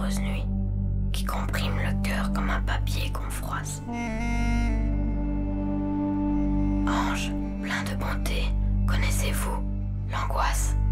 affreuse nuit, qui comprime le cœur comme un papier qu'on froisse. Ange, plein de bonté, connaissez-vous l'angoisse?